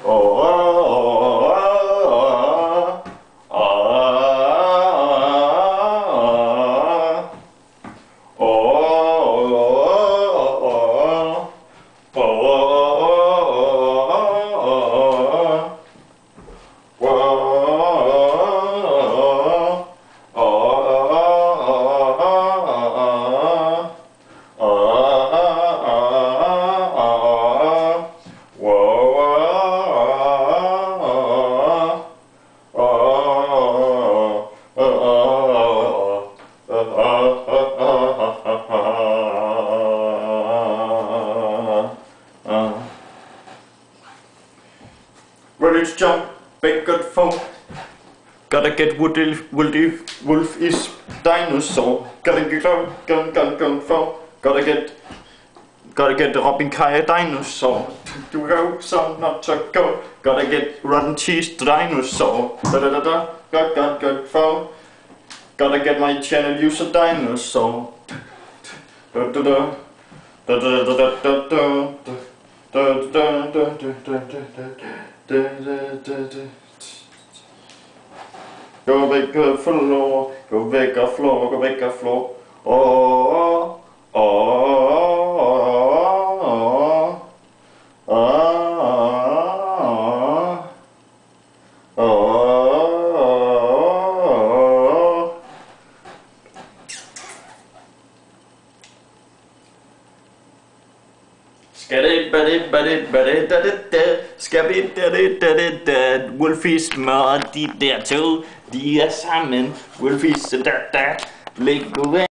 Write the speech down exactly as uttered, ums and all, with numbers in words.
Ready to jump, big good phone. Gotta get Woody, Woody, Wolf is dinosaur. Gotta get gun, gun, gun, gun, phone. Gotta get, gotta get Robin Kai dinosaur. To go, so not to go. Gotta get rotten cheese dinosaur. Da da da da, got got got phone. Gotta get my channel user dinosaur. Da da da, da da da da da da. Da da da da da da da da da. Gå væk og flå, gå væk og flå, gå væk og flå. Åh, åh, Wolfies og de der to, de er sammen. Wolfies og da da, læg